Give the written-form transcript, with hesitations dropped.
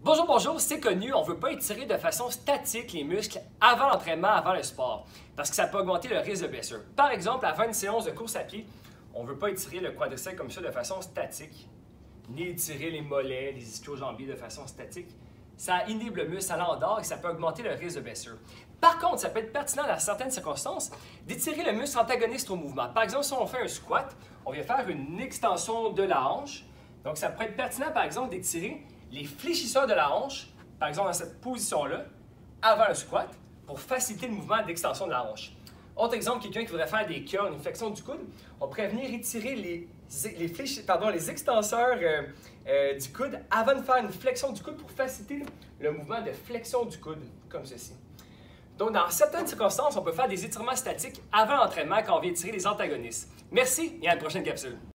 Bonjour, bonjour, c'est connu, on ne veut pas étirer de façon statique les muscles avant l'entraînement, avant le sport, parce que ça peut augmenter le risque de blessure. Par exemple, avant une séance de course à pied, on ne veut pas étirer le quadriceps comme ça de façon statique, ni étirer les mollets, les ischio-jambiers de façon statique. Ça inhibe le muscle, ça l'endort et ça peut augmenter le risque de blessure. Par contre, ça peut être pertinent dans certaines circonstances d'étirer le muscle antagoniste au mouvement. Par exemple, si on fait un squat, on vient faire une extension de la hanche. Donc, ça pourrait être pertinent, par exemple, d'étirer les fléchisseurs de la hanche, par exemple dans cette position-là, avant le squat, pour faciliter le mouvement d'extension de la hanche. Autre exemple, quelqu'un qui voudrait faire des curls, une flexion du coude, on pourrait venir étirer les extenseurs du coude avant de faire une flexion du coude pour faciliter le mouvement de flexion du coude, comme ceci. Donc, dans certaines circonstances, on peut faire des étirements statiques avant l'entraînement quand on vient étirer les antagonistes. Merci et à la prochaine capsule.